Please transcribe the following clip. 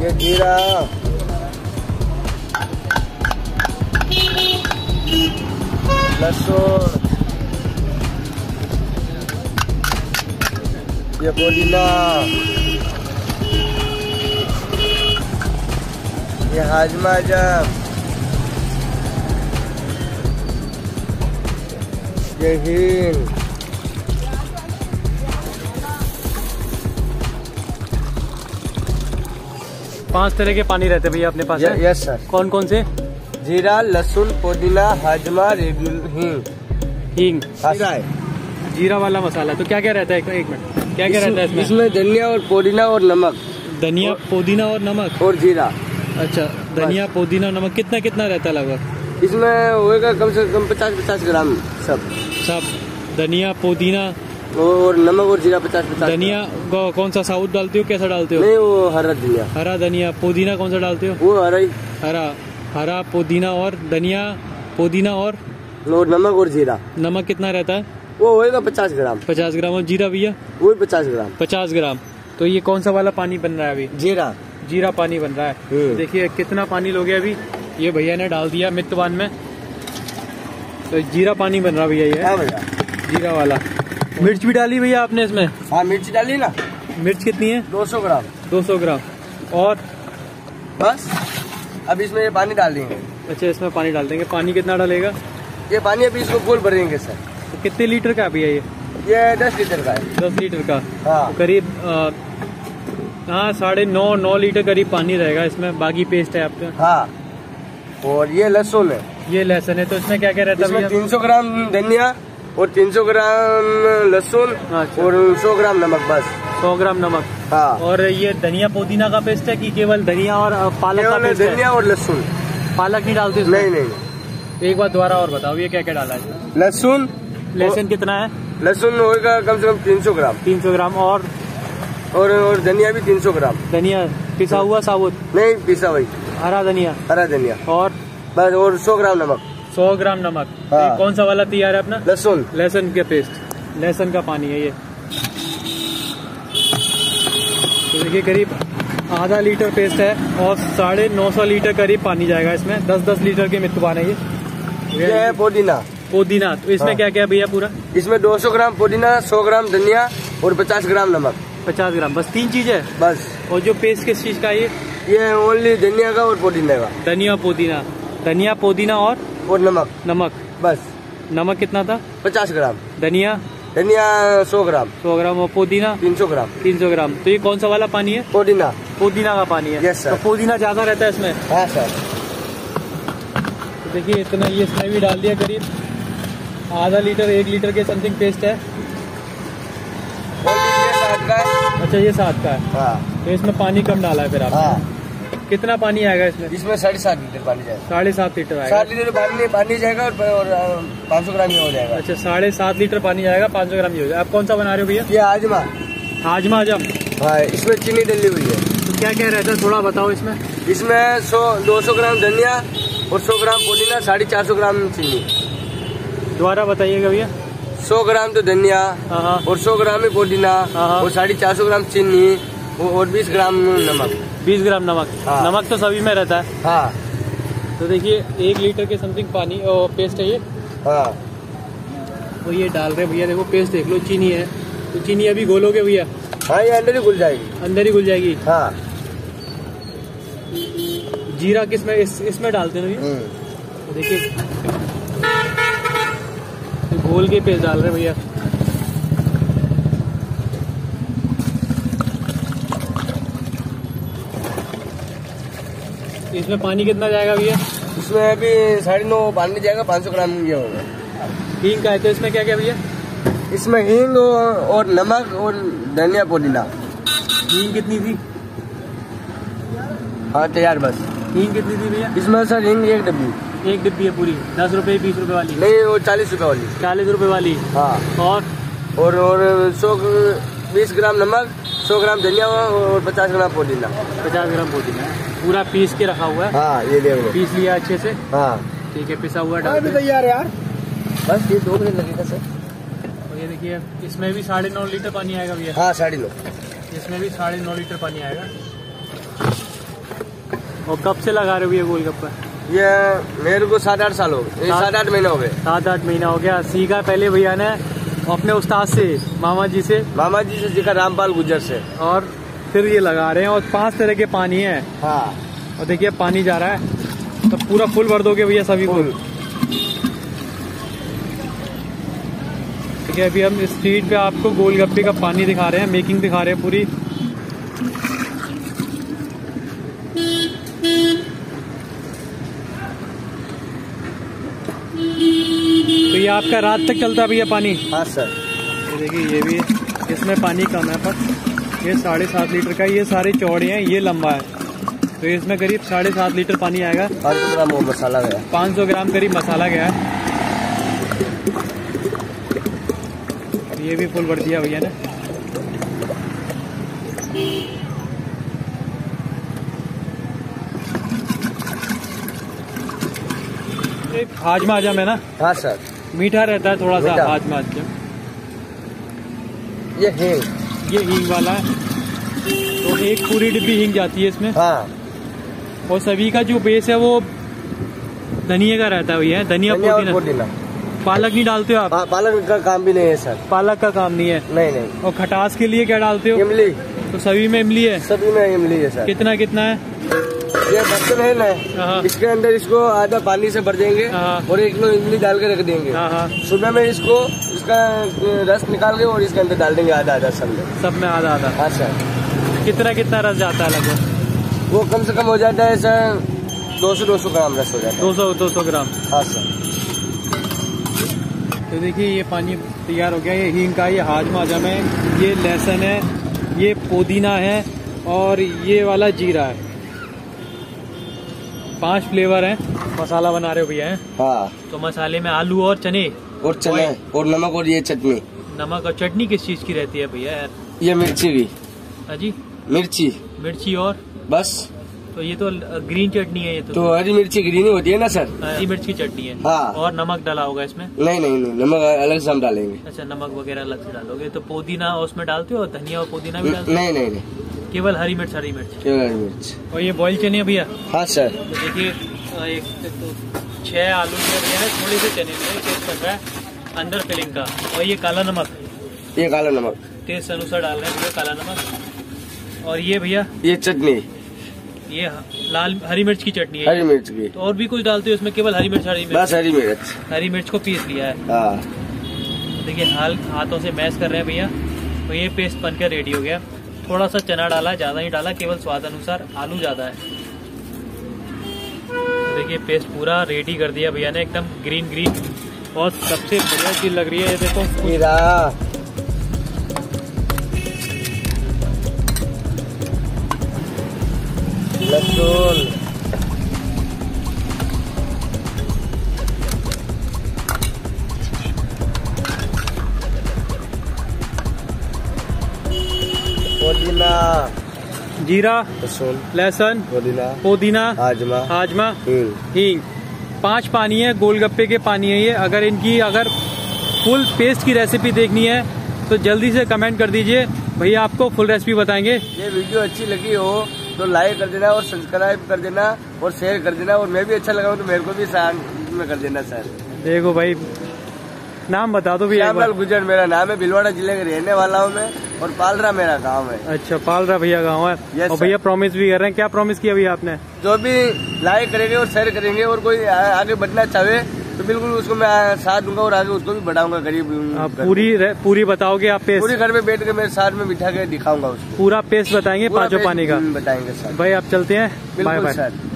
ये जीरा, लहसुन, ये पुदीना, ये हाजमा जब, ये हींग, पांच तरह के पानी रहते हैं भैया अपने पास? Yes sir. कौन कौन से? जीरा, लहसुन, पुदीना, हाजमा, हींग। हींग, जीरा वाला मसाला। तो क्या क्या रहता है? एक मिनट, क्या क्या रहता है इसमें? इसमें धनिया और पुदीना और नमक। धनिया, पुदीना और नमक और जीरा। अच्छा, धनिया, पुदीना, नमक। कितना कितना रहता है लगभग? इसमें होएगा कम से कम 50-50 ग्राम सब। धनिया, पुदीना और नमक और जीरा 50-50। धनिया कौन सा साउथ डालते हो, कैसा डालते हो? नहीं, वो हरा धनिया। हरा धनिया। पुदीना कौन सा डालते हो? वो हरा ही। हरा पुदीना और धनिया, पुदीना और नमक और जीरा। नमक कितना रहता है? वो होएगा 50 ग्राम। 50 ग्राम। और जीरा भैया? वो 50 ग्राम। 50 ग्राम। तो ये कौन सा वाला पानी बन रहा है अभी? जीरा पानी बन रहा है। देखिए कितना पानी लोगे अभी। ये भैया ने डाल दिया मित्तवान में, तो जीरा पानी बन रहा भैया ये। हाँ भैया, जीरा वाला। मिर्च भी डाली भैया आपने इसमें? हाँ, मिर्च डाली ना। मिर्च कितनी है? 200 ग्राम। 200 ग्राम। और बस अब इसमें ये पानी डाल देंगे। अच्छा, इसमें पानी डाल देंगे। पानी कितना डालेगा? ये पानी अभी इसको फुल भरेंगे सर। तो कितने लीटर का भैया ये? ये 10 लीटर का है। 10 लीटर का। हाँ। तो करीब 9.5 लीटर करीब पानी रहेगा इसमें। बाकी पेस्ट है आपका? हाँ। और ये लहसुन है। ये लहसुन है। तो इसमें क्या क्या रहता है? इसमें 300 ग्राम धनिया और 300 ग्राम लहसुन। अच्छा। और 100 ग्राम नमक। बस 100 ग्राम नमक। हाँ। और ये धनिया पुदीना का पेस्ट है कि केवल धनिया और पालक का पेस्ट है? धनिया और लहसुन। पालक नहीं डालते इसमें? नहीं। एक बार दोबारा और बताओ, ये क्या क्या डाला है? लहसुन कितना है? लहसुन होगा कम से कम 300 ग्राम। 300 ग्राम। और धनिया भी 300 ग्राम। धनिया पिसा हुआ साबुत? नहीं, पिसा वही हरा धनिया। और बस, और 100 ग्राम नमक। 100 ग्राम नमक। हाँ। तो कौन सा वाला तैयार है अपना? लहसुन का पेस्ट, लहसुन का पानी है ये। तो देखिए करीब आधा लीटर पेस्ट है और 950 लीटर करीब पानी जाएगा इसमें। 10-10 लीटर के मित्तवान है ये है पुदीना। तो इसमें क्या क्या भैया पूरा? इसमें 200 ग्राम पुदीना, 100 ग्राम धनिया और 50 ग्राम नमक। 50 ग्राम। बस 3 चीजें बस। और जो पेस्ट किस चीज का है ये ओनली धनिया का और पुदीना का। धनिया पुदीना और नमक। बस। नमक कितना था? 50 ग्राम। धनिया 100 ग्राम। 100 ग्राम। और पुदीना 300 ग्राम। 300 ग्राम। तो ये कौन सा वाला पानी है? पुदीना का पानी है। Yes sir. तो पुदीना ज्यादा रहता है इसमें? हाँ सर। तो देखिए इतना ये इसमें भी डाल दिया, करीब आधा लीटर 1 लीटर के समथिंग पेस्ट है। ये 7 का है। अच्छा, ये 7 का है। हाँ। तो इसमें पानी कम डाला है फिर आपने? हाँ। कितना पानी आएगा इसमें? इसमें 7.5 लीटर पानी जाएगा। 7.5 लीटर आएगा। 7 लीटर पानी जाएगा और 500 ग्राम ये हो जाएगा। अच्छा, 7.5 लीटर पानी जाएगा, 500 ग्राम ये हो जाएगा। आप कौन सा बना रहे हो भैया? ये हाजमा जब। हाँ, इसमें चीनी डली हुई है। तो क्या क्या रहता है थोड़ा बताओ इसमें? इसमें 200 ग्राम धनिया और 100 ग्राम पुदीना, 450 ग्राम चीनी। दोबारा बताइएगा भैया। 100 ग्राम तो धनिया और 100 ग्राम ही पुदीना और 450 ग्राम चीनी और 20 ग्राम नमक। 20 ग्राम नमक। हाँ। नमक तो सभी में रहता है। हाँ। तो देखिए 1 लीटर के समथिंग पानी और पेस्ट है ये। हाँ। तो ये डाल रहे भैया, देखो पेस्ट देख लो। चीनी है, तो चीनी अभी घोलोगे भैया? हाँ, ये अंदर ही घुल जाएगी। हाँ। जीरा किसमें? इसमें डालते हैं भैया। तो देखिए घोल के पेस्ट डाल रहे भैया। इसमें पानी कितना जाएगा भैया? इसमें अभी 9.5 पानी जाएगा। 500 ग्राम ये होगा। हींग का है, तो इसमें क्या क्या भैया? इसमें हींग और नमक और धनिया पुदीना। हींग कितनी थी? हाँ, तैयार बस। हींग कितनी थी भैया? इसमें सर हींग 1 डब्बी। 1 डिब्बी है पूरी? 10 रुपए 20 रुपए वाली? नहीं, वो 40 रुपए वाली। 40 रुपए वाली। हाँ। और 120 ग्राम नमक, 100 ग्राम धनिया और 50 ग्राम पुदीना। 50 ग्राम पुदीना पूरा पीस के रखा हुआ है। हाँ, ये देख लो। पीस लिया अच्छे से। हाँ, ठीक है, पिसा हुआ डाल दो। तैयार यार। बस ये 2 मिनट लगेगा सर। और ये देखिए इसमें भी 9.5 लीटर पानी आएगा भैया? हाँ, 9.5। इसमें भी 9.5 लीटर पानी आएगा। और कब से लगा रहे हो ये गोलगप्पा? ये मेरे को 7-8 साल हो गए, 7-8 महीना हो गए। 7-8 महीना हो गया। सीखा पहले भैया ने अपने उस्ताद से, मामा जी से सीखा, रामपाल गुजर से, और फिर ये लगा रहे हैं। और 5 तरह के पानी है। हाँ, और देखिए पानी जा रहा है, तो पूरा फुल भर दोगे भैया सभी को? ठीक है, अभी हम स्ट्रीट पे आपको गोलगप्पे का पानी दिखा रहे हैं, मेकिंग दिखा रहे हैं पूरी। तो ये आपका रात तक चलता है भैया पानी? हाँ सर। ये देखिए, ये भी इसमें पानी कम है, पर ये 7.5 लीटर का, ये सारे चौड़े हैं, ये लंबा है, तो इसमें करीब 7.5 लीटर पानी आएगा। 500 ग्राम मसाला गया, 500 ग्राम करीब मसाला गया है। ये भी फुल भर दिया भैया ने। हाजमा आजम है ना? हाँ सर। मीठा रहता है थोड़ा सा हाजमा आजम। ये हींग वाला है, तो एक पूरी डिब्बी हींग जाती है इसमें। हाँ। और सभी का जो बेस है वो धनिया का रहता है भैया, धनिया पुदीना। पालक नहीं डालते हो आप? पालक का काम भी नहीं है सर। पालक का काम नहीं है? नहीं। और खटास के लिए क्या डालते हो? इमली। तो सभी में इमली है? सभी में इमली है सर। कितना है? ये बर्तन है ना, इसके अंदर इसको आधा पानी से भर देंगे और 1 किलो इमली डाल के रख देंगे। सुबह में इसका रस निकाल के और इसके अंदर डाल देंगे आधा सब में आधा। हाँ सर। कितना रस जाता है लगभग? वो कम से कम हो जाता है सर 200 ग्राम रस हो जाता है। 200 ग्राम। हाँ सर। तो देखिए ये पानी तैयार हो गया। ये हींग का, ये हाजमा आजम है, ये लहसुन है, ये पुदीना है और ये वाला जीरा है। 5 फ्लेवर हैं। मसाला बना रहे हो भैया? हाँ। तो मसाले में आलू और चने और नमक और ये चटनी। नमक और चटनी किस चीज की रहती है भैया यार? ये मिर्ची भी। अजी मिर्ची और बस? तो ये तो ग्रीन चटनी है। ये तो हरी मिर्ची ग्रीन ही होती है ना सर? हरी मिर्च की चटनी है। हाँ। और नमक डाला होगा इसमें? नहीं, नमक अलग से हम डालेंगे। अच्छा, नमक वगैरह अलग से डालोगे। तो पुदीना उसमें डालते हो? धनिया और पुदीना भी डालते हो? नहीं, केवल हरी मिर्च। केवल हरी मिर्च। और ये बॉइल चने भैया? हाँ सर। तो देखिए 6 आलू भैया ने, थोड़ी सी चने टेस्ट कर रहा है अंदर फिलिंग का। और ये काला नमक टेस्ट अनुसार डाल रहे हैं काला नमक। और ये भैया ये चटनी, ये लाल हरी मिर्च की चटनी है। हरी मिर्च की। तो और भी कुछ डालते हो इसमें? केवल हरी मिर्च? बस हरी मिर्च को पीस लिया है। हाँ। देखिए हाथों से मैश कर रहे हैं भैया। तो ये पेस्ट बनकर रेडी हो गया। थोड़ा सा चना डाला, ज्यादा नहीं डाला, केवल स्वाद अनुसार। आलू ज्यादा है। देखिए पेस्ट पूरा रेडी कर दिया भैया ने, एकदम ग्रीन। और सबसे बढ़िया चीज लग रही है ये देखो, लहसुन। पुदीना, जीरा, लहसुन, पुदीना, हाजमा, हींग। 5 पानी है, गोलगप्पे के पानी है ये। अगर फुल पेस्ट की रेसिपी देखनी है तो जल्दी से कमेंट कर दीजिए, भैया आपको फुल रेसिपी बताएंगे। ये वीडियो अच्छी लगी हो तो लाइक कर देना और सब्सक्राइब कर देना और शेयर कर देना। और मैं भी अच्छा लगा तो मेरे को भी साथ में कर देना सर। देखो भाई, नाम बता दो भैया। रामपाल गुजर मेरा नाम है, भिलवाड़ा जिले का रहने वाला हूँ मैं। और पालरा मेरा गांव है। अच्छा, पालरा भैया गांव है। और भैया प्रॉमिस भी कर रहे हैं। क्या प्रॉमिस किया भैया आपने? जो भी लाइक करेंगे और शेयर करेंगे और कोई आगे बढ़ना चाहे तो बिल्कुल उसको मैं साथ दूंगा और आगे उसको भी बढ़ाऊंगा। गरीब पूरी बताओगे आप? पेस्ट पूरी घर में बैठ के मेरे साथ में बिठा के दिखाऊंगा उसको। पूरा पेस्ट बताएंगे, 5 पानी का बताएंगे सर। भाई आप चलते हैं, बाय बाय सर।